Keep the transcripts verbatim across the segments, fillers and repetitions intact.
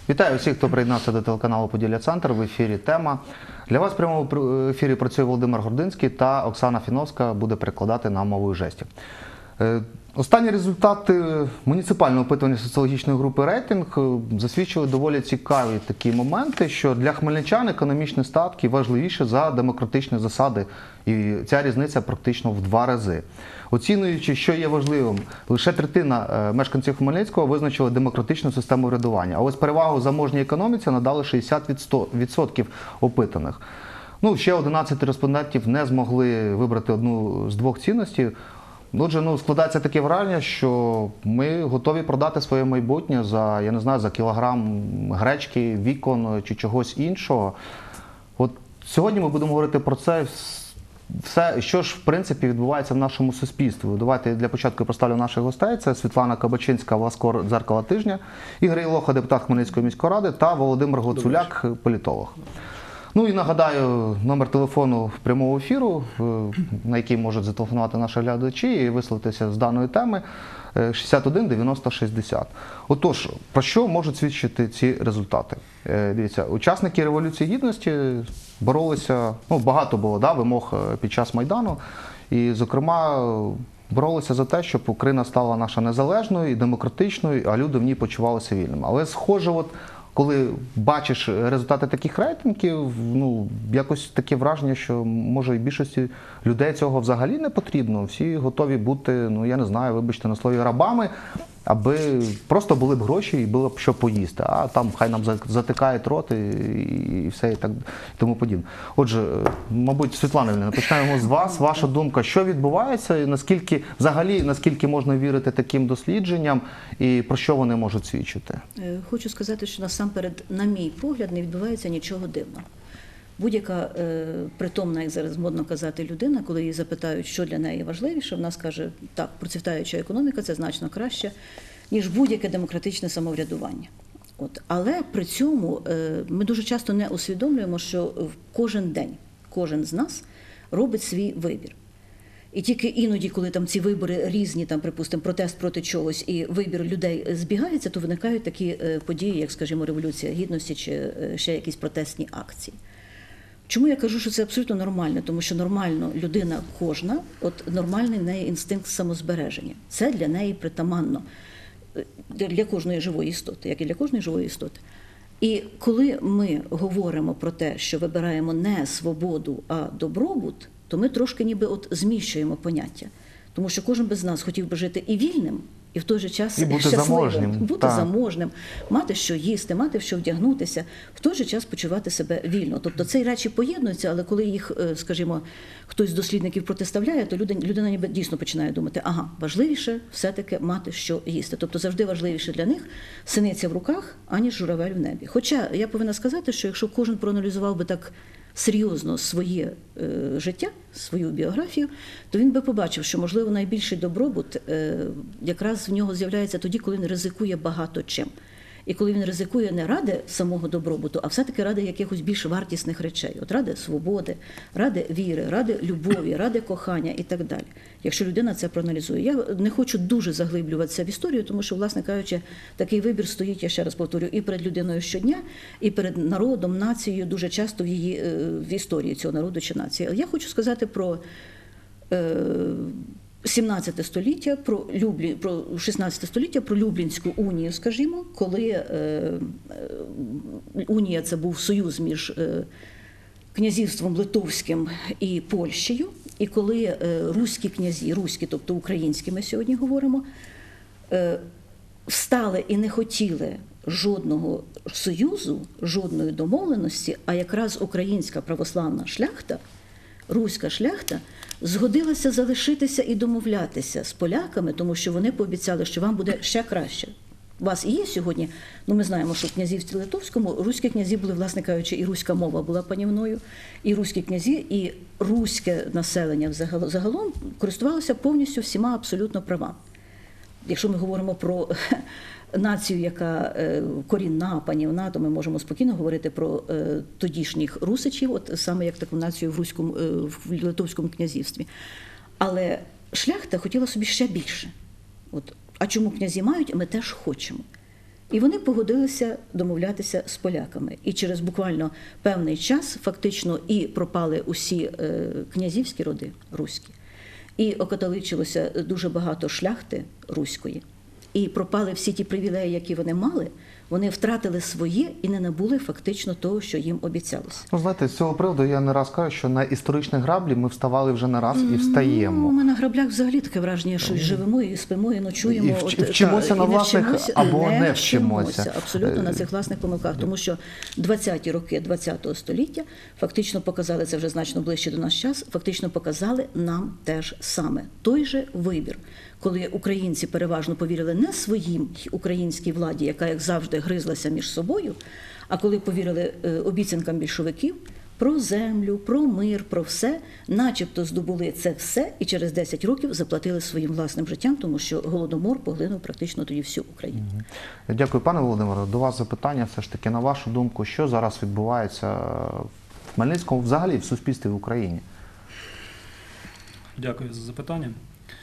Вітаю всіх, хто приєднався до телеканалу «Поділля Центр». В ефірі «Тема». Для вас в прямому ефірі працює Володимир Гординський та Оксана Фіновська буде перекладати на мовою жестів. Останні результати муніципального опитування соціологічної групи «Рейтинг» засвідчили доволі цікаві такі моменти, що для хмельничан економічні статки важливіше за демократичні засади, і ця різниця практично в два рази. Оцінюючи, що є важливим, лише третина мешканців Хмельницького визначили демократичну систему врядування, а ось перевагу заможній економіці надали шістдесят відсотків опитаних. Ну, ще одинадцять респондентів не змогли вибрати одну з двох цінностей. Отже, ну, складається таке враження, що ми готові продати своє майбутнє за, я не знаю, за кілограм гречки, вікон чи чогось іншого. От сьогодні ми будемо говорити про це, все, що ж, в принципі, відбувається в нашому суспільстві. Давайте для початку представлю наших гостей. Це Світлана Кабачинська, власкор «Дзеркала тижня», Ігор Єлоха, депутат Хмельницької міської ради, та Володимир Гоцуляк, політолог. Ну і нагадаю, номер телефону прямого ефіру, на який можуть зателефонувати наші глядачі і висловитися з даної теми, шістдесят один дев'яносто шістдесят. Отож, про що можуть свідчити ці результати? Дивіться, учасники Революції Гідності боролися, ну багато було да, вимог під час Майдану, і зокрема боролися за те, щоб Україна стала наша незалежною і демократичною, а люди в ній почувалися вільними. Але схоже, от коли бачиш результати таких рейтингів, ну, якось таке враження, що, може, і більшості людей цього взагалі не потрібно. Всі готові бути, ну, я не знаю, вибачте на слові, рабами, аби просто були б гроші і було б що поїсти. А там хай нам затикають рот і, і все і так і тому подібне. Отже, мабуть, Світлана, почнемо з вас. Ваша думка, що відбувається, і наскільки, взагалі, наскільки можна вірити таким дослідженням і про що вони можуть свідчити? Хочу сказати, що насамперед, на мій погляд, не відбувається нічого дивного. Будь-яка е, притомна, як зараз модно казати, людина, коли її запитають, що для неї важливіше, вона скаже, так, процвітаюча економіка – це значно краще, ніж будь-яке демократичне самоврядування. От. Але при цьому е, ми дуже часто не усвідомлюємо, що кожен день, кожен з нас робить свій вибір. І тільки іноді, коли там ці вибори різні, там, припустимо, протест проти чогось і вибір людей збігається, то виникають такі е, події, як, скажімо, Революція Гідності чи е, ще якісь протестні акції. Чому я кажу, що це абсолютно нормально? Тому що нормально людина кожна, от нормальний в неї інстинкт самозбереження. Це для неї притаманно, для кожної живої істоти, як і для кожної живої істоти. І коли ми говоримо про те, що вибираємо не свободу, а добробут, то ми трошки ніби от зміщуємо поняття. Тому що кожен без нас хотів би жити і вільним, і в той же час і бути щасливим, заможним, бути так. заможним, мати що їсти, мати в що вдягнутися, в той же час почувати себе вільно. Тобто ці речі поєднуються, але коли їх, скажімо, хтось з дослідників протиставляє, то людина, людина ніби дійсно починає думати, ага, важливіше все-таки мати що їсти. Тобто завжди важливіше для них синиця в руках, аніж журавель в небі. Хоча я повинна сказати, що якщо кожен проаналізував би так серйозно своє е, життя, свою біографію, то він би побачив, що, можливо, найбільший добробут е, якраз в нього з'являється тоді, коли він ризикує багато чим. І коли він ризикує не ради самого добробуту, а все-таки ради якихось більш вартісних речей. От ради свободи, ради віри, ради любові, ради кохання і так далі. Якщо людина це проаналізує. Я не хочу дуже заглиблюватися в історію, тому що, власне кажучи, такий вибір стоїть, я ще раз повторю, і перед людиною щодня, і перед народом, нацією, дуже часто в її в історії цього народу чи нації. Але я хочу сказати про е, сімнадцяте століття, про, Люблі, про шістнадцяте століття, про Люблінську унію, скажімо, коли е, е, унія – це був союз між е, князівством Литовським і Польщею, і коли е, руські князі, руські, тобто українські, ми сьогодні говоримо, е, встали і не хотіли жодного союзу, жодної домовленості, а якраз українська православна шляхта, руська шляхта, згодилася залишитися і домовлятися з поляками, тому що вони пообіцяли, що вам буде ще краще. У вас і є сьогодні, ну ми знаємо, що в князівстві Литовському руські князі були, власне кажучи, і руська мова була панівною, і руські князі, і руське населення загалом користувалося повністю всіма абсолютно правами. Якщо ми говоримо про націю, яка корінна, панівна, то ми можемо спокійно говорити про тодішніх русичів, от саме як таку націю в руському, в Литовському князівстві. Але шляхта хотіла собі ще більше. От, а чому князі мають, ми теж хочемо. І вони погодилися домовлятися з поляками. І через буквально певний час фактично і пропали усі е, князівські роди руські, і окатоличилося дуже багато шляхти руської, і пропали всі ті привілеї, які вони мали, вони втратили своє і не набули фактично того, що їм обіцялося. Ну, знаєте, з цього приводу я не раз кажу, що на історичні граблі ми вставали вже не раз і встаємо. Ну, ми на граблях взагалі таке враження, що живемо, і спимо, і ночуємо. І вч- От, вчимося та, на і не власних вчимося, або не, не вчимося. Абсолютно на цих власних помилках. Тому що двадцяті роки ХХ століття фактично показали, це вже значно ближче до нас час, фактично показали нам теж саме. Той же вибір. Коли українці переважно повірили не своїм українській владі, яка, як завжди, гризлася між собою, а коли повірили е, обіцянкам більшовиків про землю, про мир, про все, начебто здобули це все і через десять років заплатили своїм власним життям, тому що Голодомор поглинув практично тоді всю Україну. Дякую, пане Володимире. До вас запитання все ж таки, на вашу думку, що зараз відбувається в Хмельницькому, взагалі в суспільстві в Україні? Дякую за запитання.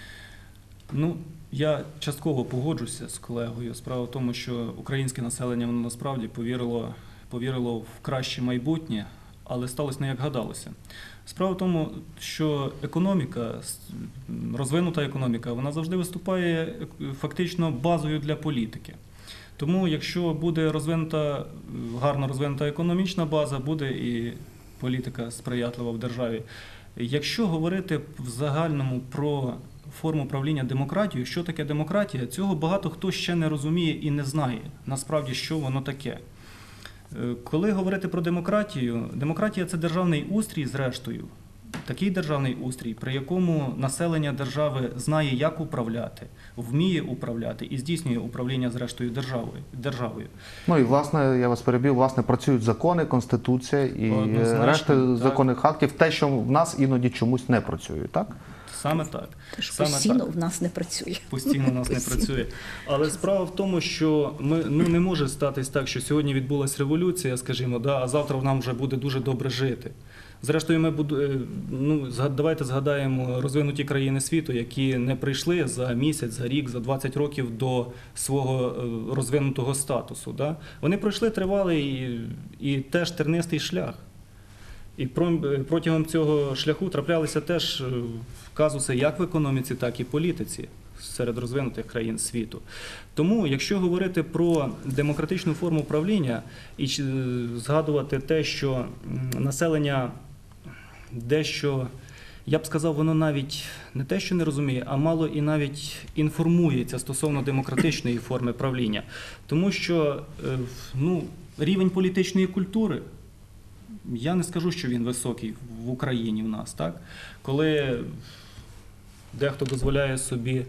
Ну, я частково погоджуся з колегою. Справа в тому, що українське населення воно насправді повірило, повірило в краще майбутнє, але сталося не як гадалося. Справа в тому, що економіка, розвинута економіка, вона завжди виступає фактично базою для політики. Тому, якщо буде розвинута, гарно розвинута економічна база, буде і політика сприятлива в державі. Якщо говорити в загальному про форму правління демократію, що таке демократія, цього багато хто ще не розуміє і не знає, насправді, що воно таке. Коли говорити про демократію, демократія – це державний устрій, зрештою, такий державний устрій, при якому населення держави знає, як управляти, вміє управляти і здійснює управління, зрештою, державою. державою. Ну і, власне, я вас перебив, власне, працюють закони, Конституція і Однозначно, решта так. законних актів, те, що в нас іноді чомусь не працює, так? Саме так. Тож Саме постійно так. в нас не працює. Постійно в нас не працює. Але справа в тому, що ми, ну, не може статись так, що сьогодні відбулася революція, скажімо, да, а завтра нам вже буде дуже добре жити. Зрештою, ми буду, ну, давайте згадаємо розвинуті країни світу, які не прийшли за місяць, за рік, за двадцять років до свого розвинутого статусу. Да? Вони пройшли тривалий і, і теж тернистий шлях. І протягом цього шляху траплялися теж казуси як в економіці, так і в політиці серед розвинутих країн світу. Тому, якщо говорити про демократичну форму правління і згадувати те, що населення дещо, я б сказав, воно навіть не те, що не розуміє, а мало і навіть інформується стосовно демократичної форми правління. Тому що ну, рівень політичної культури, я не скажу, що він високий в Україні в нас, так? Коли дехто дозволяє собі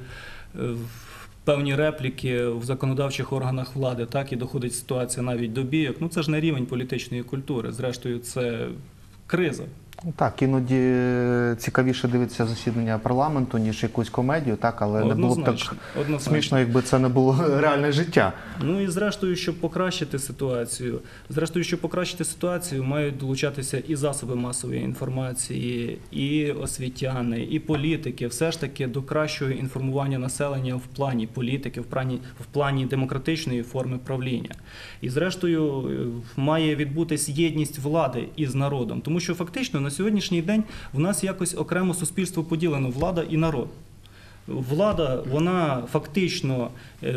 певні репліки в законодавчих органах влади, так, і доходить ситуація навіть до бійок, ну це ж не рівень політичної культури, зрештою це криза. Так, іноді цікавіше дивитися засідання парламенту, ніж якусь комедію, так, але не було б так однозначно. Смішно, якби це не було реальне життя. Ну і зрештою, щоб покращити ситуацію, зрештою, щоб покращити ситуацію, мають долучатися і засоби масової інформації, і освітяни, і політики, все ж таки до кращого інформування населення в плані політики, в плані, в плані демократичної форми правління. І зрештою, має відбутись єдність влади із народом, тому що фактично на сьогоднішній день в нас якось окремо суспільство поділено, влада і народ. Влада, вона фактично,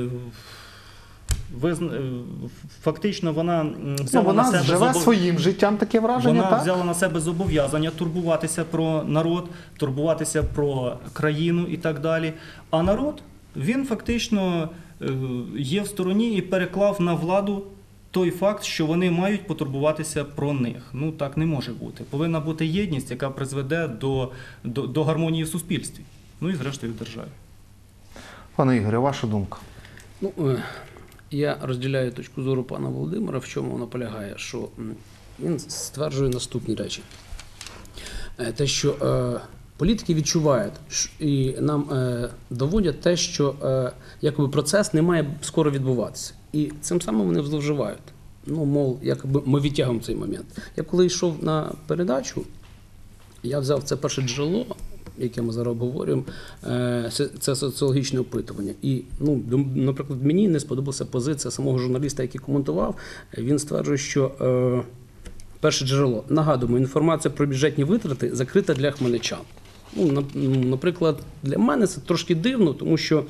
фактично вона взяла ну, вона на себе живе зобов... своїм життям, таке враження, вона так? взяла на себе зобов'язання турбуватися про народ, турбуватися про країну і так далі. А народ, він фактично є в стороні і переклав на владу той факт, що вони мають потурбуватися про них. Ну, так не може бути. Повинна бути єдність, яка призведе до, до, до гармонії в суспільстві. Ну і зрештою в державі. Пане Ігорі, ваша думка? Ну, я розділяю точку зору пана Володимира, в чому вона полягає, що він стверджує наступні речі. Те, що е, політики відчувають і нам е, доводять те, що е, якби процес не має скоро відбуватися. І цим самим вони зловживають. Ну, мов, якби ми відтягуємо цей момент. Я коли йшов на передачу, я взяв це перше джерело, яке ми зараз обговорюємо, е, це, це соціологічне опитування. І, ну, дум- наприклад, мені не сподобалася позиція самого журналіста, який коментував. Він стверджує, що е, перше джерело, нагадуємо, інформація про бюджетні витрати закрита для хмельничан. Ну, на- ну, наприклад, для мене це трошки дивно, тому що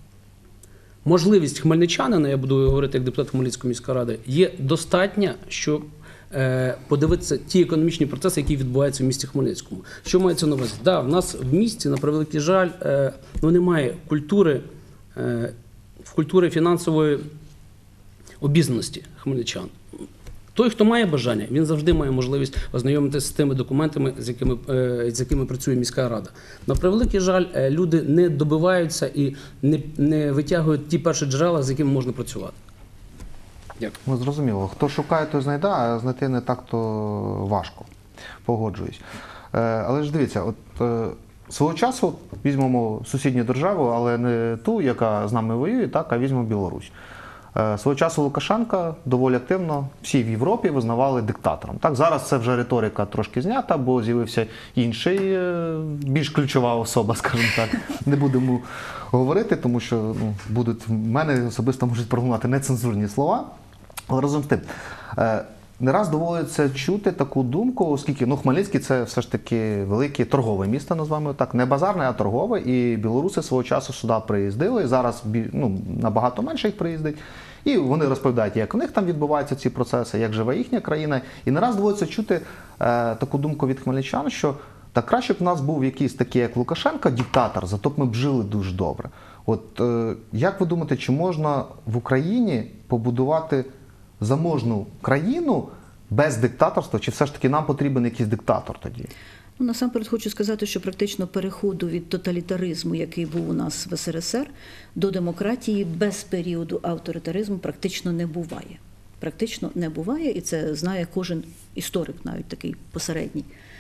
можливість хмельничанина, я буду говорити як депутат Хмельницької міської ради, є достатня, щоб е, подивитися ті економічні процеси, які відбуваються в місті Хмельницькому. Що мається на увазі? Да, в нас в місті, на превеликий жаль, е, ну, немає культури, е, культури фінансової обізнаності хмельничан. Той, хто має бажання, він завжди має можливість ознайомитися з тими документами, з якими, е, з якими працює міська рада. На превеликий жаль, е, люди не добиваються і не, не витягують ті перші джерела, з якими можна працювати. Дякую. Ну, зрозуміло. Хто шукає, той знайде, а знайти не так-то важко. Погоджуюсь. Е, але ж дивіться, от е, свого часу візьмемо сусідню державу, але не ту, яка з нами воює, так, а візьмемо Білорусь. Е, свого часу Лукашенка доволі активно всі в Європі визнавали диктатором. Так, зараз це вже риторика трошки знята, бо з'явився інший, е, більш ключова особа, скажімо так. Не будемо говорити, тому що ну, будуть, в мене особисто можуть пролунати нецензурні слова. Але разом з тим, е, не раз доводиться чути таку думку, оскільки ну, Хмельницький – це все ж таки велике торгове місто, назвемо так, не базарне, а торгове, і білоруси свого часу сюди приїздили, і зараз ну, набагато менше їх приїздить. І вони розповідають, як у них там відбуваються ці процеси, як живе їхня країна. І не раз доводиться чути е, таку думку від хмельничан, що так краще б у нас був якийсь такий, як Лукашенко, диктатор, зато б ми б жили дуже добре. От е, як ви думаєте, чи можна в Україні побудувати заможну країну без диктаторства, чи все ж таки нам потрібен якийсь диктатор тоді? Ну, насамперед хочу сказати, що практично переходу від тоталітаризму, який був у нас в ес ер ес ер, до демократії без періоду авторитаризму практично не буває. Практично не буває, і це знає кожен історик, навіть такий посередній.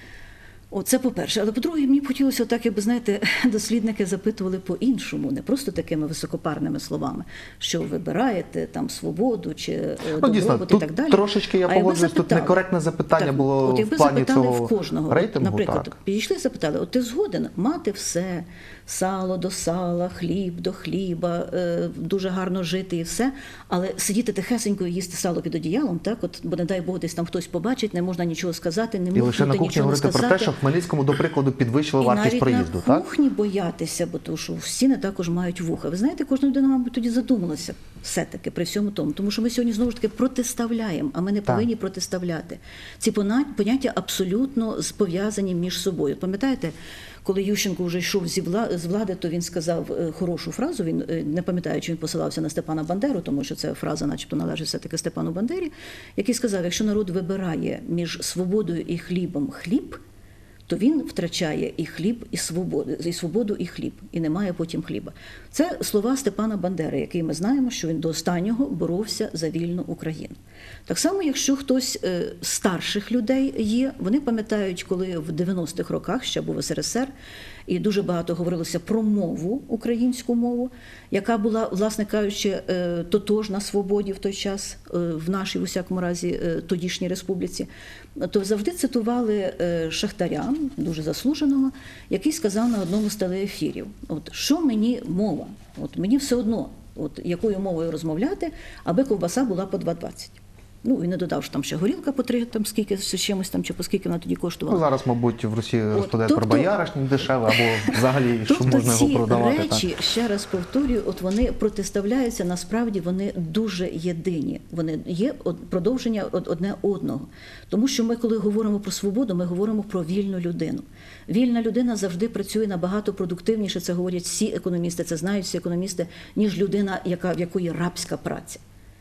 О, це по-перше. Але по-друге, мені б хотілося так, якби, знаєте, дослідники запитували по-іншому, не просто такими високопарними словами, що вибираєте там свободу чи ну, дійсно, добробут і так далі. Трошечки я А якби погоджуюсь, тут запитали- некоректне запитання так, було от якби в плані запитали цього в кожного, рейтингу. наприклад, так. підійшли і запитали, от ти згоден мати все, сало до сала, хліб до хліба, е, дуже гарно жити і все, але сидіти тихесенько і їсти сало під одіялом, так, от, бо не дай Бог десь там хтось побачить, не можна нічого сказати, не І лише на можна кухні нічого говорити сказати. про те, що в Хмельницькому, до прикладу, підвищили І вартість навіть проїзду, на так? кухні боятися, бо тому що всі не також мають вуха. Ви знаєте, кожна людина, мабуть, тоді задумалася все-таки при всьому тому. Тому що ми сьогодні знову ж таки протиставляємо, а ми не Так. повинні протиставляти. Ці пона- поняття абсолютно пов'язані між собою. Пам'ятаєте, коли Ющенко вже йшов зі вла- з влади, то він сказав е, хорошу фразу, він, е, не пам'ятаю, чи він посилався на Степана Бандеру, тому що ця фраза начебто належить все-таки Степану Бандері, який сказав, якщо народ вибирає між свободою і хлібом хліб, то він втрачає і хліб, і свободу, і свободу, і хліб, і немає потім хліба. Це слова Степана Бандери, який ми знаємо, що він до останнього боровся за вільну Україну. Так само, якщо хтось е, з старших людей є, вони пам'ятають, коли в дев'яностих роках, ще був ес ер ес ер, і дуже багато говорилося про мову, українську мову, яка була, власне кажучи, е, тотожна свободі в той час, е, в нашій, в усякому разі, е, тодішній республіці, то завжди цитували е, Шахтаря, дуже заслуженого, який сказав на одному з телеефірів, от, що мені мова, от, мені все одно, от, якою мовою розмовляти, аби ковбаса була по два двадцять. Ну, і не додав, що там ще горілка по три, там скільки з чимось там, чи по скільки вона тоді коштувала. Ну, зараз, мабуть, в Росії розповідають тобто- про бояришні дешеве, або взагалі, що Тобто можна ці його продавати. речі, так. ще раз повторюю, от вони протиставляються, насправді вони дуже єдині. Вони є од- продовження од- одне одного. Тому що ми, коли говоримо про свободу, ми говоримо про вільну людину. Вільна людина завжди працює набагато продуктивніше, це говорять всі економісти, це знають всі економісти, ніж людина, яка, в якої рабська праця.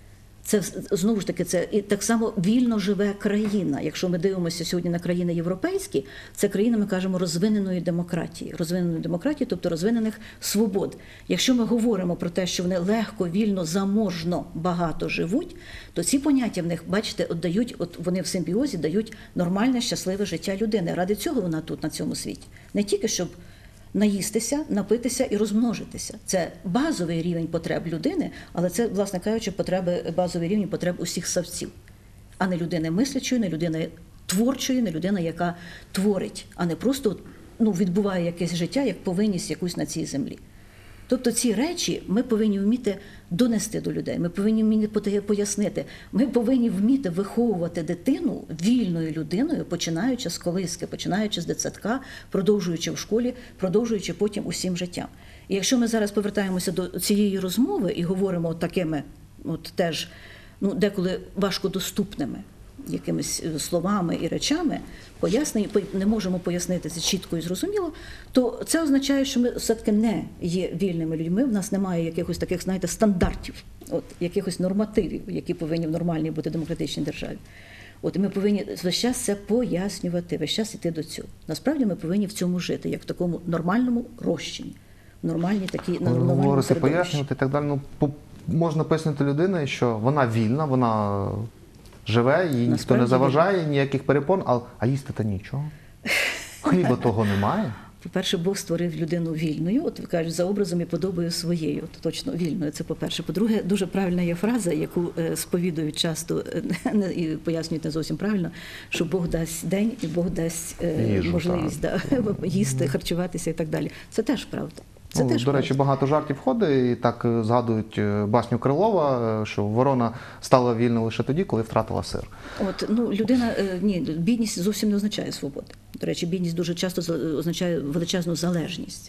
Це знову ж таки це і так само вільно живе країна. Якщо ми дивимося сьогодні на країни європейські, це країна, ми кажемо, розвиненої демократії, розвиненої демократії, тобто розвинених свобод. Якщо ми говоримо про те, що вони легко, вільно, заможно, багато живуть, то ці поняття в них, бачите, от дають, от вони в симбіозі дають нормальне, щасливе життя людини. Ради цього вона тут на цьому світі, не тільки щоб наїстися, напитися і розмножитися. Це базовий рівень потреб людини, але це, власне кажучи, потреби, базовий рівень потреб усіх савців. А не людини мислячої, не людини творчої, не людина, яка творить, а не просто ну, відбуває якесь життя як повинність якусь на цій землі. Тобто ці речі ми повинні вміти донести до людей, ми повинні вміти пояснити, ми повинні вміти виховувати дитину вільною людиною, починаючи з колиски, починаючи з дитсадка, продовжуючи в школі, продовжуючи потім усім життям. І якщо ми зараз повертаємося до цієї розмови і говоримо такими, от теж, ну, деколи важкодоступними якимись словами і речами, пояснення, не можемо пояснити це чітко і зрозуміло, то це означає, що ми все-таки не є вільними людьми, в нас немає якихось таких, знаєте, стандартів, от, якихось нормативів, які повинні в нормальній бути демократичній державі. От, і ми повинні весь час це пояснювати, весь час йти до цього. Насправді ми повинні в цьому жити, як в такому нормальному розчині, в нормальній такій, нормальному Говорити, середовищі. пояснювати і так далі. Ну, по- можна пояснити людині, що вона вільна, вона живе, їй ніхто Насправді не заважає, ніяких перепон, а, а їсти-то нічого. Хліба того немає. По-перше, Бог створив людину вільною, от ви кажуть, за образом і подобою своєю, от точно вільною, це по-перше. По-друге, дуже правильна є фраза, яку е, сповідують часто е, і пояснюють не зовсім правильно, що Бог дасть день і Бог дасть е, Їжу, можливість да, їсти, харчуватися і так далі. Це теж правда. Це Ну, теж до речі, правда. багато жартів ходить, і так е, згадують е, басню Крилова, е, що ворона стала вільною лише тоді, коли втратила сир. От, ну, людина, е, ні, бідність зовсім не означає свободи. До речі, бідність дуже часто за- означає величезну залежність.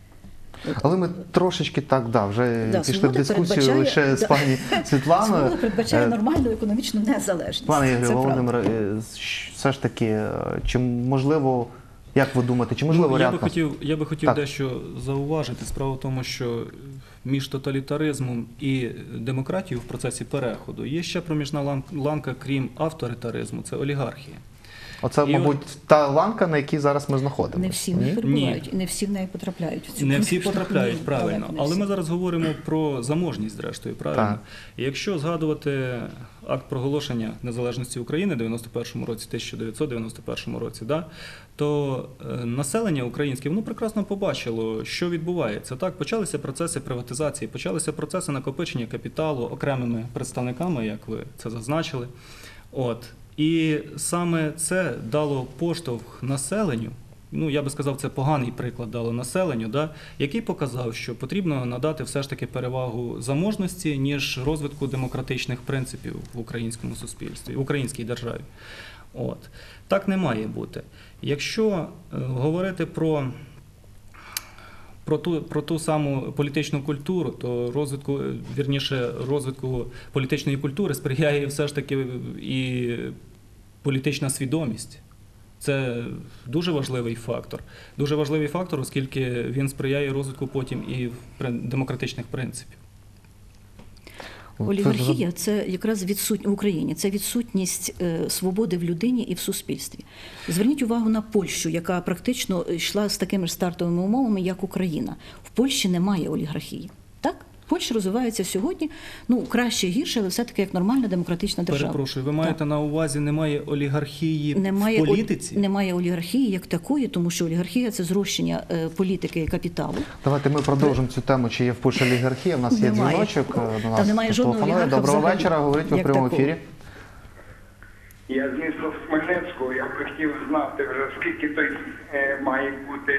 Але ми трошечки так, да, вже Да, пішли в свобода дискусію передбачає- лише з да. пані Світланою. Свобода передбачає Е, нормальну економічну незалежність. Пане Це Ігорю правда. Володимире, е, щ- все ж таки, е, чи можливо, як ви думаєте, чи можливо Ну, я ряд би хотів, я би хотів Так. дещо зауважити. Справа в тому, що між тоталітаризмом і демократією в процесі переходу є ще проміжна лан- ланка, крім авторитаризму, це олігархія. Оце, І мабуть, та ланка, на якій зараз ми знаходимося. Не всі в Ні? них перебувають, і не всі в неї потрапляють. В цю Не всі культуру. потрапляють, Ні, правильно. далеко не Але всі. ми зараз говоримо про заможність, зрештою, правильно? Так. І якщо згадувати акт проголошення незалежності України в дев'яносто першому році, тисяча дев'ятсот дев'яносто першому році, да, то е, населення українське, воно прекрасно побачило, що відбувається. Так, почалися процеси приватизації, почалися процеси накопичення капіталу окремими представниками, як ви це зазначили. От. І саме це дало поштовх населенню, ну я би сказав, це поганий приклад дало населенню, да, який показав, що потрібно надати все ж таки перевагу заможності, ніж розвитку демократичних принципів в українському суспільстві, в українській державі. От. Так не має бути. Якщо е, говорити про Про ту, про ту саму політичну культуру, то розвитку, е, вірніше, розвитку політичної культури сприяє все ж таки і політична свідомість. Це дуже важливий фактор. Дуже важливий фактор, оскільки він сприяє розвитку потім і при- демократичних принципів. Олігархія – це якраз відсутність в Україні, це відсутність е, свободи в людині і в суспільстві. Зверніть увагу на Польщу, яка практично йшла з такими ж стартовими умовами, як Україна. В Польщі немає олігархії. Так? Польща розвивається сьогодні, ну, краще, гірше, але все-таки як нормальна демократична держава. Перепрошую, ви Так. маєте на увазі, немає олігархії Немає, в політиці? олі- немає олігархії як такої, тому що олігархія – це зрощення е, політики і капіталу. Давайте ми продовжимо цю тему, чи є в Польщі олігархія. У нас є Немає. дзвіночок, е, до Там нас немає жодного телефонує. олігарха Доброго взагалі, вечора, говорить ви в як прямому такого. ефірі. Я з міста Хмельницького, я б хотів знати вже, скільки той е, має бути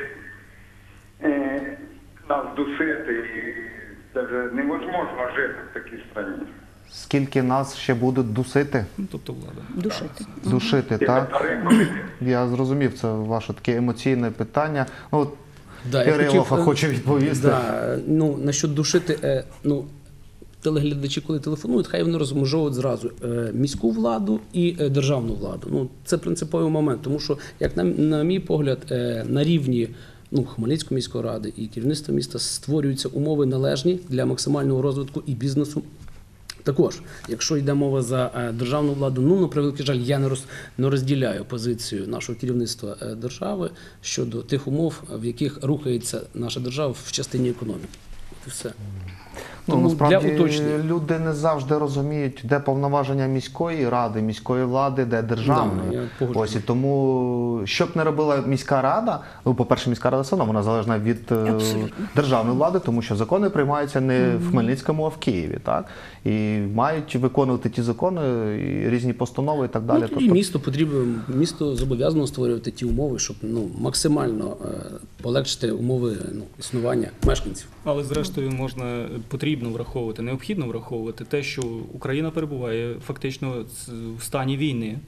е, нас дусити, і це вже невозможно жити в такій країні. Скільки нас ще будуть дусити, Ну, тобто влада. Душити. душити, так? Я зрозумів, це ваше таке емоційне питання. Ну, от Да, я Кирило хотів, е, хоче відповісти. Да, ну, насчет душити, е, ну, телеглядачі, коли телефонують, хай вони розмежовують зразу е, міську владу і е, державну владу. Ну, це принциповий момент, тому що, як на, на мій погляд, е, на рівні ну, Хмельницької міської ради і керівництва міста створюються умови належні для максимального розвитку і бізнесу. Також, якщо йде мова за е, державну владу, ну, на превеликий жаль, я не, роз, не розділяю позицію нашого керівництва е, держави щодо тих умов, в яких рухається наша держава в частині економіки. Це все. Ну, Тому насправді для уточнення. люди не завжди розуміють, де повноваження міської ради, міської влади, де державної. Да, я погоджуюсь. Ось і тому, що б не робила міська рада, ну, по-перше, міська рада все одно вона залежна від е, Абсолютно. державної влади, тому що закони приймаються не в Хмельницькому, а в Києві, так? І мають виконувати ті закони, і різні постанови і так далі. Ну, тоді місто потрібно, місто зобов'язано створювати ті умови, щоб ну, максимально е, полегшити умови ну, існування мешканців. Але зрештою можна, потрібно враховувати, необхідно враховувати те, що Україна перебуває фактично в стані війни.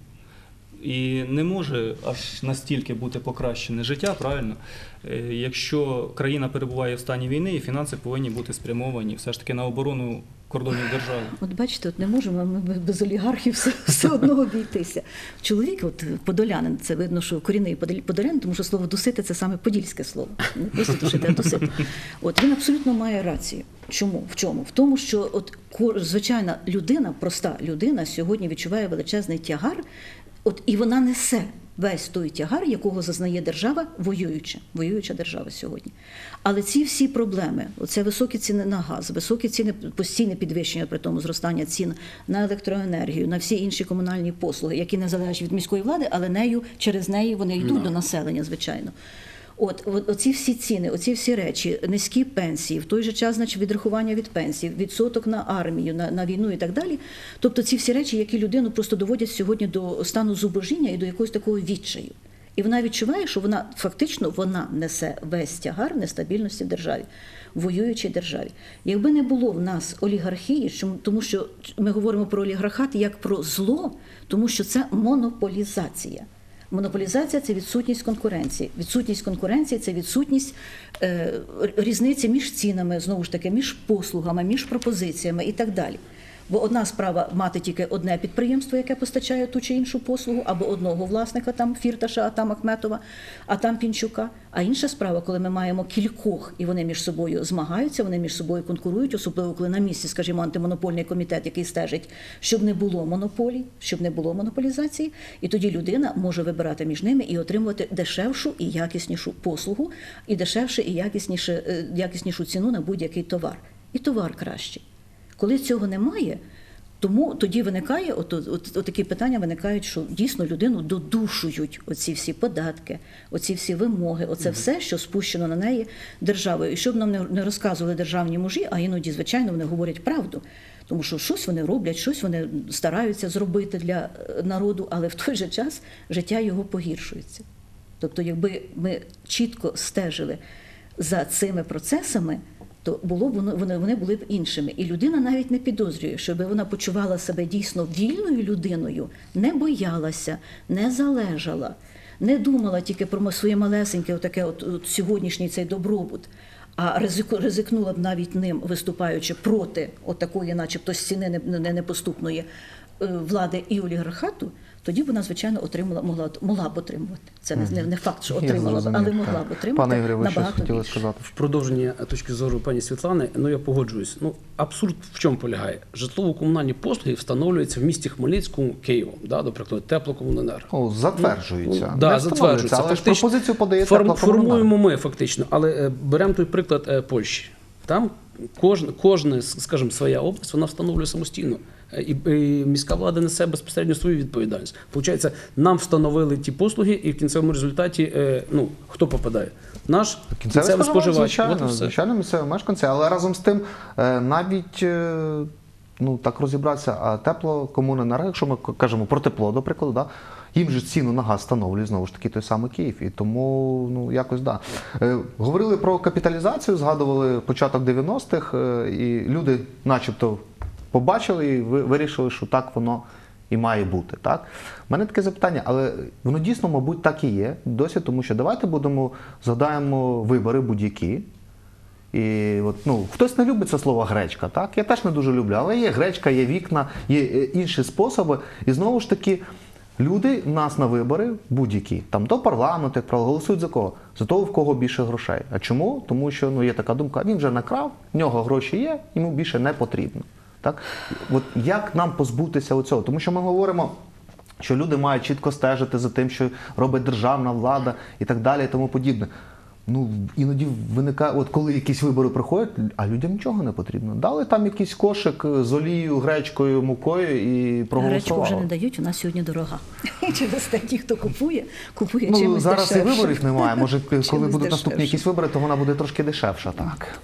І не може аж настільки бути покращене життя, правильно? Е, Якщо країна перебуває в стані війни, і фінанси повинні бути спрямовані все ж таки на оборону кордонів держави. От бачите, от не можемо ми без олігархів все, все одно обійтися. Чоловік, от подолянин, це видно, що корінний подоля- подолянин, тому що слово дусити це саме подільське слово. Не просто душити, а дусити. От він абсолютно має рацію. Чому? В чому? В тому, що от ко- звичайна людина, проста людина сьогодні відчуває величезний тягар, от і вона несе весь той тягар, якого зазнає держава, воююча, воююча держава сьогодні. Але ці всі проблеми, оце високі ціни на газ, високі ціни, постійне підвищення, при тому зростання цін на електроенергію, на всі інші комунальні послуги, які не залежать від міської влади, але нею, через неї вони йдуть до населення, звичайно. От, от оці всі ціни, оці всі речі, низькі пенсії, в той же час, значить, відрахування від пенсій, відсоток на армію, на, на війну і так далі. Тобто ці всі речі, які людину просто доводять сьогодні до стану зубожіння і до якогось такого відчаю. І вона відчуває, що вона фактично вона несе весь тягар нестабільності в державі, в воюючій державі. Якби не було в нас олігархії, чому- тому що ми говоримо про олігархат як про зло, тому що це монополізація. Монополізація – це відсутність конкуренції. Відсутність конкуренції – це відсутність е, різниці між цінами, знову ж таки, між послугами, між пропозиціями і так далі. Бо одна справа мати тільки одне підприємство, яке постачає ту чи іншу послугу, або одного власника, там Фірташа, а там Ахметова, а там Пінчука. А інша справа, коли ми маємо кількох, і вони між собою змагаються, вони між собою конкурують, особливо коли на місці, скажімо, антимонопольний комітет, який стежить, щоб не було монополій, щоб не було монополізації, і тоді людина може вибирати між ними і отримувати дешевшу і якіснішу послугу, і дешевше і якісніше, е, якіснішу ціну на будь-який товар. І товар кращий. Коли цього немає, тому тоді виникає, от, от, от, от такі питання виникають, що дійсно людину додушують оці всі податки, оці всі вимоги, оце все, що спущено на неї державою. І щоб нам не, не розказували державні мужі, а іноді, звичайно, вони говорять правду. Тому що щось вони роблять, щось вони стараються зробити для народу, але в той же час життя його погіршується. Тобто, якби ми чітко стежили за цими процесами, то було б воно, вони, вони були б іншими. І людина навіть не підозрює, щоб вона почувала себе дійсно вільною людиною, не боялася, не залежала, не думала тільки про своє малесеньке, отаке от, от сьогоднішній цей добробут, а ризику, ризикнула б навіть ним, виступаючи проти отакої, начебто, стіни не- не- непоступної е, влади і олігархату, тоді б вона, звичайно, отримала, могла, могла б отримувати. Це не, не, не факт, що Я отримала б, зрозумів, але могла так. б отримати Пане Ігорі, ви щось набагато хотіли більше. сказати? В продовження точки зору пані Світлани, ну я погоджуюсь. Ну абсурд в чому полягає? Житлово-комунальні послуги встановлюються в місті Хмельницькому, Києвом, да, до прикладу, теплокомуненерго. Ну, затверджується. Ну, да, Не затверджується. Але ж Фактично, пропозицію подає форм, теплокомуненерго. формуємо ми фактично, але е, беремо той приклад е, Польщі. Там кожна, кожна, скажімо, своя область, вона встановлює самостійно. Е, І, і міська влада несе безпосередньо свою відповідальність. Получається, нам встановили ті послуги, і в кінцевому результаті, е, ну, хто попадає? Наш Кінцевий кінцевий споживач. Звичайно, От і все. звичайно, місцеві мешканці, але разом з тим е, навіть е, ну так розібратися, а теплокомуненерго, якщо ми к- кажемо про тепло, до прикладу, да, їм же ціну на газ встановлює знову ж таки той самий Київ. І тому ну якось да. Е, говорили про капіталізацію, згадували початок дев'яностих, е, і люди, начебто, побачили і ви- вирішили, що так воно і має бути. Так? У мене таке запитання, але воно дійсно, мабуть, так і є досі, тому що давайте будемо, згадаємо вибори будь-які. І от, ну, хтось не любить це слово гречка, так? Я теж не дуже люблю, але є гречка, є вікна, є е, інші способи. І знову ж таки, люди в нас на вибори будь-які, там до парламенту, проголосують за кого? За того, в кого більше грошей. А чому? Тому що ну, є така думка, він вже накрав, в нього гроші є, йому більше не потрібно. Так? От як нам позбутися оцього? Тому що ми говоримо, що люди мають чітко стежити за тим, що робить державна влада і так далі, і тому подібне. Ну, іноді виникає, от коли якісь вибори приходять, а людям нічого не потрібно. Дали там якийсь кошик з олією, гречкою, мукою і проголосували. Гречку вже не дають, у нас сьогодні дорога. Через те, ті, хто купує, купує Ну, чимось зараз і дешевше. виборів немає. Може, коли Чимось будуть наступні дешевше. якісь вибори, то вона буде трошки дешевша, так.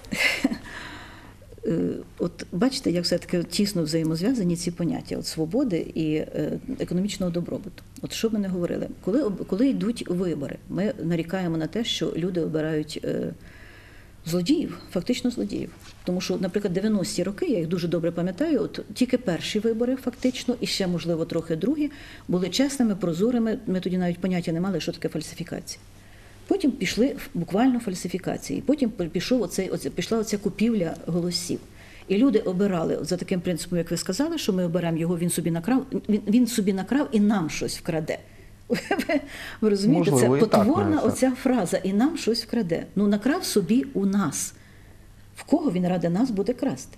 Е, От бачите, як все-таки тісно взаємозв'язані ці поняття от свободи і е, економічного добробуту. От що б ми не говорили, коли, об- коли йдуть вибори, ми нарікаємо на те, що люди обирають е, злодіїв, фактично злодіїв. Тому що, наприклад, дев'яності роки, я їх дуже добре пам'ятаю, от тільки перші вибори фактично, і ще, можливо, трохи другі, були чесними, прозорими, ми тоді навіть поняття не мали, що таке фальсифікація. Потім пішли буквально фальсифікації, потім пішов оцей, оце, пішла оця купівля голосів. І люди обирали от за таким принципом, як ви сказали, що ми оберемо його, він собі накрав, він, він собі накрав і нам щось вкраде. Ви, ви розумієте, Можливо, це і так, потворна навіть. оця фраза «і нам щось вкраде». Ну, накрав собі у нас. В кого він ради нас буде красти?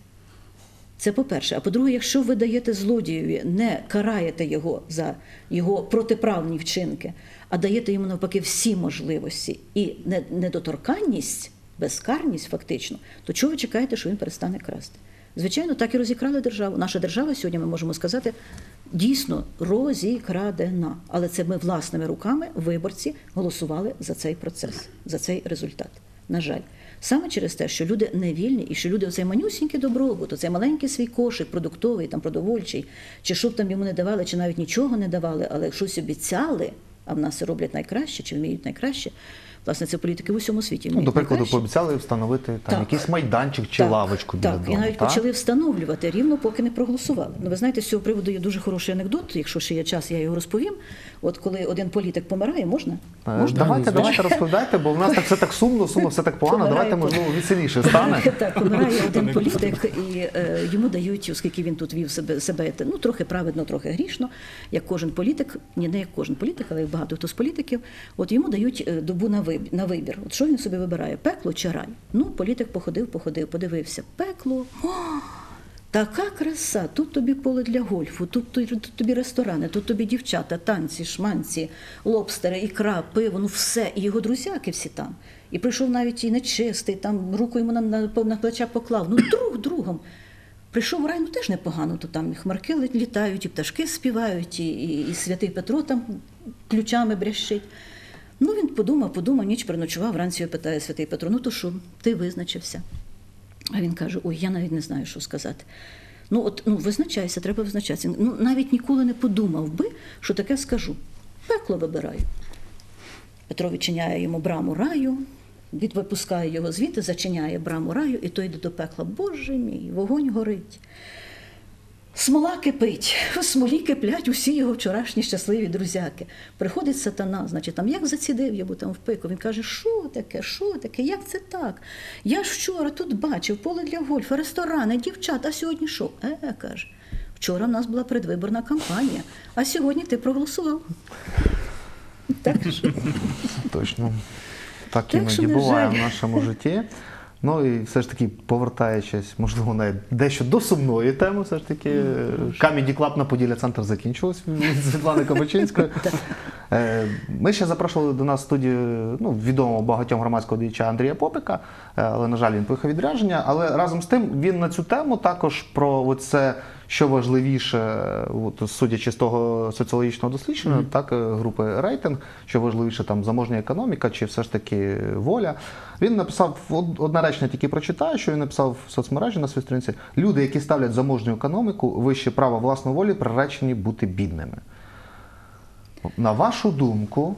Це по-перше. А по-друге, якщо ви даєте злодієві, не караєте його за його протиправні вчинки, а даєте йому навпаки всі можливості і не- недоторканність, безкарність фактично, то чого ви чекаєте, що він перестане красти? Звичайно, так і розікрали державу. Наша держава сьогодні, ми можемо сказати, дійсно розікрадена. Але це ми власними руками, виборці, голосували за цей процес, за цей результат. На жаль. Саме через те, що люди не вільні, і що люди оцей манюсінький добробут, оцей маленький свій кошик, продуктовий, там, продовольчий, чи що б там йому не давали, чи навіть нічого не давали, але щось обіцяли, а в нас це роблять найкраще, чи вміють найкраще. Власне, це політики в усьому світі Ну, вміють до прикладу, найкраще. пообіцяли встановити там Так. якийсь майданчик чи Так, лавочку біля так, дому. і навіть так? почали встановлювати рівно, поки не проголосували. Ну, ви знаєте, з цього приводу є дуже хороший анекдот, якщо ще є час, я його розповім. От коли один політик помирає, можна? Е, Можна? Давайте, звичайно. давайте розповідайте, бо в нас так все так сумно, сумно, все так погано. Помирає, Давайте, можливо, веселіше стане. Так, помирає один політик, і е, йому дають, оскільки він тут вів себе, себе ну, трохи праведно, трохи грішно, як кожен політик, ні, не як кожен політик, але як багато хто з політиків, от йому дають е, добу на вибір. На вибір. От що він собі вибирає, пекло чи рай? Ну, політик походив, походив, подивився. Пекло, о, така краса, тут тобі поле для гольфу, тут, тут, тут тобі ресторани, тут тобі дівчата, танці, шманці, лобстери, ікра, пиво, ну все, і його друзяки всі там. І прийшов навіть і нечистий, там руку йому на, на, на плеча поклав, ну друг другом. Прийшов в рай, ну теж непогано, то там і хмарки літають, і пташки співають, і, і, і святий Петро там ключами брящить. Ну він подумав, подумав, ніч переночував, вранці його питає святий Петро, ну то що, ти визначився? А він каже, ой, я навіть не знаю, що сказати. Ну, от, ну, визначайся, треба визначатися. Ну, навіть ніколи не подумав би, що таке скажу. Пекло вибираю. Петро відчиняє йому браму раю, відвипускає його звідти, зачиняє браму раю, і той йде до пекла. Боже мій, вогонь горить. Смола кипить, у смолі киплять усі його вчорашні щасливі друзяки. Приходить сатана, значить, там як зацідив йому там в пику. Він каже, що таке, що таке, як це так? Я ж вчора тут бачив поле для гольфу, ресторани, дівчат, а сьогодні що? Е, каже, вчора в нас була предвиборна кампанія, а сьогодні ти проголосував. Так що? Точно. Так Так що, іноді на буває жаль. в нашому житті. Ну і все ж таки, повертаючись, можливо, навіть дещо до сумної теми, все ж таки, Comedy Club на Поділля Центр закінчилось від Світлани Кабачинської. Е, Ми ще запрошували до нас в студію ну, відомого багатьом громадського діяча Андрія Попика, е, але, на жаль, він поїхав відрядження. Але разом з тим він на цю тему також про це, що важливіше, от, судячи з того соціологічного дослідження, mm-hmm. так, групи рейтинг, що важливіше там заможня економіка чи все ж таки воля. Він написав, одне речення тільки прочитаю, що він написав в соцмережі на своїй сторінці: люди, які ставлять заможню економіку вище права власної волі, приречені бути бідними. На вашу думку,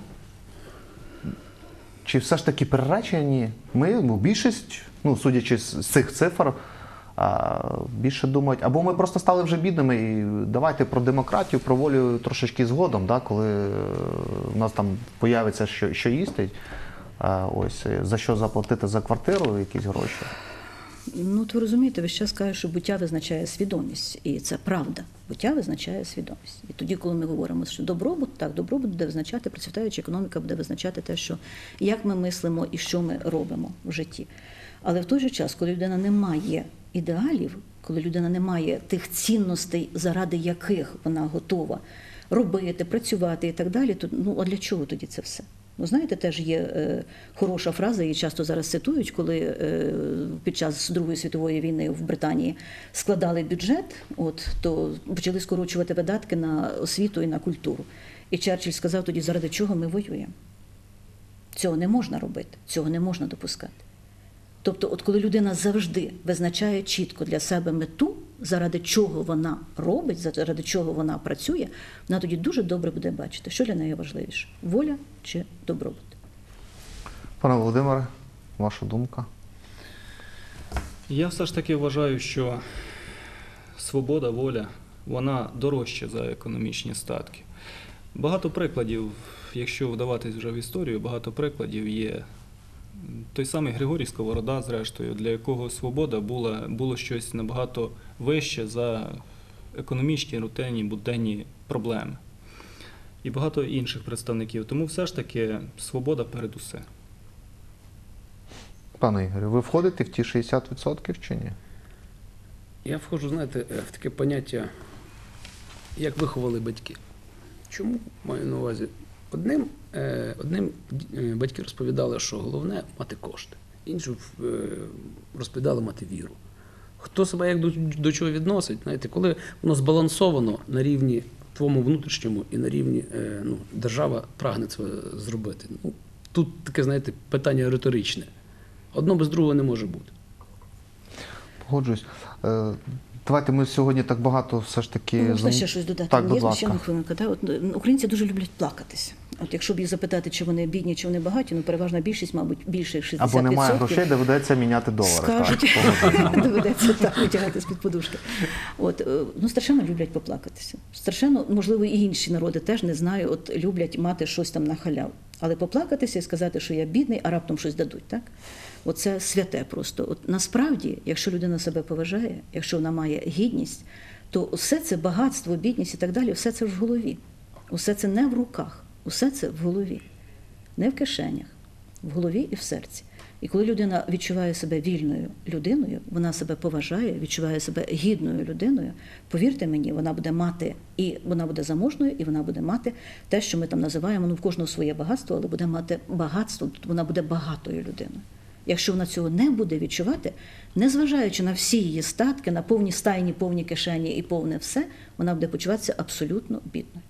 чи все ж таки приречені ми, ну, більшість, ну, судячи з цих цифр, а, більше думають, або ми просто стали вже бідними і давайте про демократію, про волю трошечки згодом, да, коли в нас там появиться що, що їсти, а, ось, за що заплатити за квартиру, якісь гроші. Ну, то ви розумієте, весь час кажуть, що буття визначає свідомість, і це правда. Буття визначає свідомість. І тоді, коли ми говоримо, що добробут, так, добробут буде визначати, процвітаюча економіка буде визначати те, що, як ми мислимо і що ми робимо в житті. Але в той же час, коли людина не має ідеалів, коли людина не має тих цінностей, заради яких вона готова робити, працювати і так далі, то ну, а для чого тоді це все? Ви знаєте, теж є е, хороша фраза, її часто зараз цитують, коли е, під час Другої світової війни в Британії складали бюджет, от, то почали скорочувати видатки на освіту і на культуру. І Черчилль сказав тоді, заради чого ми воюємо. Цього не можна робити, цього не можна допускати. Тобто, от коли людина завжди визначає чітко для себе мету, заради чого вона робить, заради чого вона працює, вона тоді дуже добре буде бачити, що для неї важливіше – воля чи добробут. Пане Володимире, ваша думка? Я все ж таки вважаю, що свобода, воля, вона дорожча за економічні статки. Багато прикладів, якщо вдаватись вже в історію, багато прикладів є. Той самий Григорій Сковорода, зрештою, для якого свобода була, було щось набагато вище за економічні, рутинні, буденні проблеми. І багато інших представників. Тому все ж таки свобода перед усе. Пане Ігорю, ви входите в ті шістдесят відсотків чи ні? Я входжу, знаєте, в таке поняття, як виховали батьки. Чому маю на увазі? Одним, е, одним е, батьки розповідали, що головне – мати кошти. Інші е, розповідали мати віру. Хто себе як до, до чого відносить, знаєте, коли воно збалансовано на рівні твоєму внутрішньому і на рівні, е, ну, держава прагне це зробити. Ну, тут таке, знаєте, питання риторичне. Одно без другого не може бути. Погоджуюсь. Е, Давайте ми сьогодні так багато все ж таки... Можна ще щось додати? Так, будь Є ще ласка. одна хвилинка. Да? От, українці дуже люблять плакатися. От якщо б їх запитати, чи вони бідні, чи вони багаті, ну переважна більшість, мабуть, більше як шістдесят відсотків. Або немає грошей, доведеться міняти долари. Скажуть, Так, доведеться так витягати з-під подушки. От, е, ну, страшенно люблять поплакатися. Страшенно, можливо, і інші народи теж, не знаю, от люблять мати щось там на халяву. Але поплакатися і сказати, що я бідний, а раптом щось дадуть, так? Оце святе просто. От насправді, якщо людина себе поважає, якщо вона має гідність, то все це багатство, бідність і так далі, все це в голові. Усе це не в руках, усе це в голові. Не в кишенях, в голові і в серці. І коли людина відчуває себе вільною людиною, вона себе поважає, відчуває себе гідною людиною, повірте мені, вона буде мати, і вона буде заможною, і вона буде мати те, що ми там називаємо, ну в кожного своє багатство, але буде мати багатство, вона буде багатою людиною. Якщо вона цього не буде відчувати, незважаючи на всі її статки, на повні стайні, повні кишені і повне все, вона буде почуватися абсолютно бідною.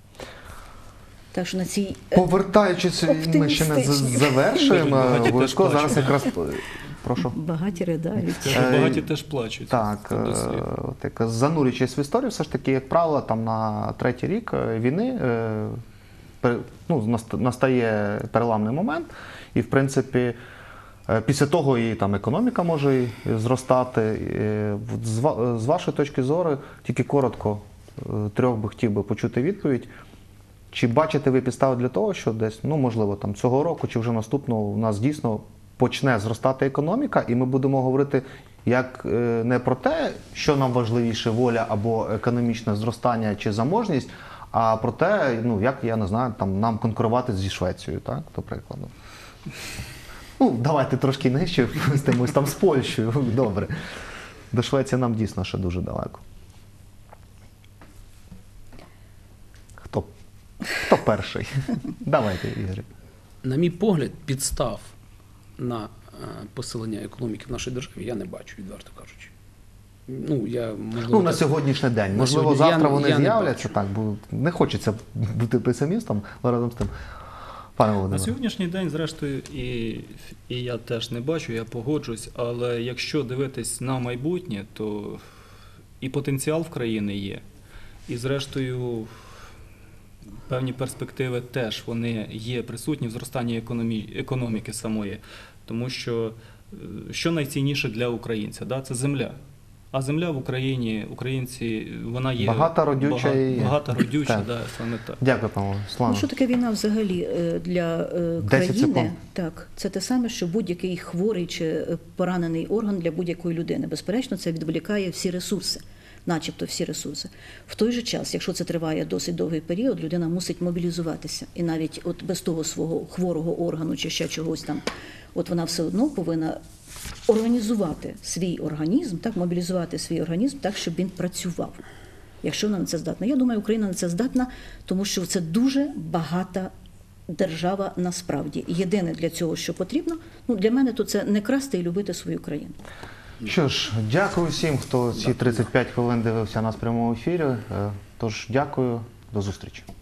Так що на цій повертаючись, ми ще не з- завершуємо. Багаті теж Обов'язково плачуть. зараз якраз... Прошу. багаті ридають. Скажу, багаті теж плачуть. Так, Це дослід. е, от як занурюючись в історію, все ж таки, як правило, там на третій рік е, війни е, пер- ну, наст- настає переламний момент, і в принципі е, після того і там економіка може і зростати. Е, от З ва- з вашої точки зору, тільки коротко е, трьох би хотів би почути відповідь. Чи бачите ви підстави для того, що десь, ну можливо, там цього року чи вже наступного у нас дійсно почне зростати економіка, і ми будемо говорити як е, не про те, що нам важливіше, воля або економічне зростання чи заможність, а про те, ну як я не знаю, там нам конкурувати зі Швецією, так, до прикладу. Ну, давайте трошки нижче впустимось там з Польщею. Добре. До Швеції нам дійсно ще дуже далеко. Хто? Хто перший? Давайте, Ігор. На мій погляд, підстав на е, посилення економіки в нашій державі я не бачу, відверто кажучи. Ну, я, можливо, Ну, на так- сьогоднішній день. на Можливо, сьогодні завтра я- вони я не з'являться, бачу. так, бо не хочеться бути песимістом, але разом з тим. Пане На Володимире. сьогоднішній день, зрештою, і, і я теж не бачу, я погоджусь, але якщо дивитись на майбутнє, то і потенціал в країни є, і зрештою певні перспективи теж вони є присутні в зростанні економі... економіки самої, тому що е, що найцінніше для українця, да, це земля. А земля в Україні, українці, вона є Багата, родюча бага- і- багата, родюча, Так. да, саме так. Дякую, пане Слава. Ну, що таке війна взагалі е, для е, десять секунд. країни? Так, це те саме, що будь-який хворий чи е, поранений орган для будь-якої людини. Безперечно, це відволікає всі ресурси, начебто всі ресурси. В той же час, якщо це триває досить довгий період, людина мусить мобілізуватися. І навіть от без того свого хворого органу чи ще чогось там, от вона все одно повинна організувати свій організм, так, мобілізувати свій організм так, щоб він працював. Якщо вона на це здатна. Я думаю, Україна на це здатна, тому що це дуже багата держава насправді. Єдине для цього, що потрібно, ну, для мене, то це не красти і любити свою країну. Що ж, дякую всім, хто ці тридцять п'ять хвилин дивився нас в прямому ефірі. Е, Тож, дякую, до зустрічі.